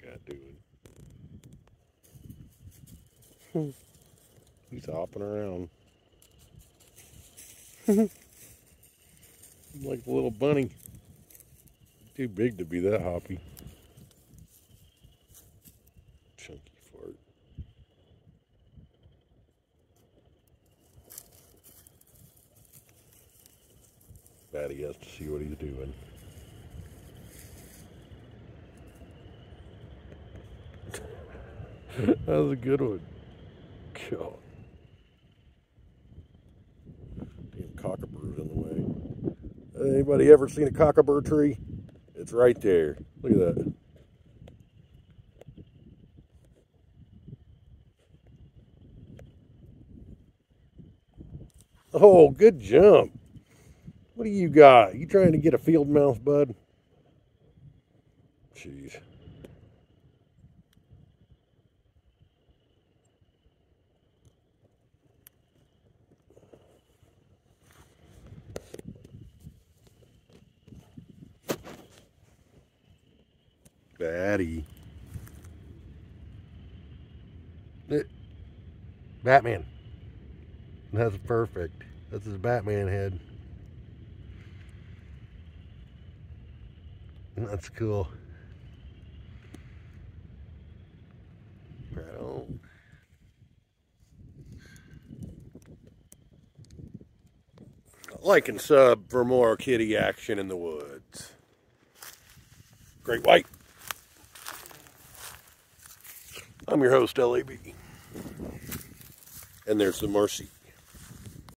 cat doing? He's hopping around. Like a little bunny. Too big to be that hoppy. Chunky fart. Batty has to see what he's doing. That was a good one. God. Damn cockabird in the way. Anybody ever seen a cockabird tree? It's right there. Look at that. Oh, good jump. What do you got? You trying to get a field mouse, bud? Jeez. Batty. Batman. That's perfect. That's his Batman head. That's cool. Right on. Like and sub for more kitty action in the woods. Great White. I'm your host, LAB. And there's the Marcy.